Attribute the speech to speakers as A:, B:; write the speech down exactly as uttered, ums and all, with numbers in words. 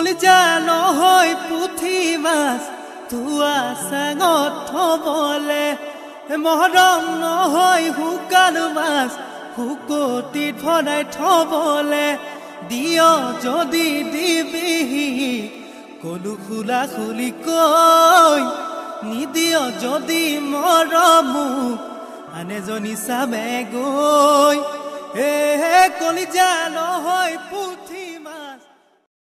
A: কলিজা নহয় পুঠি মাছ তুৱা চাঙত থবলে মহৰম নহয় শুকান মাছ শুকতিত ভৰাই থবলে দিয় যদি দিবিহি কলু খোলা খুলি কৈ নিদিয় যদি মৰমু আনে জনী চাবে গৈ হে কলিজা নহয় পুঠি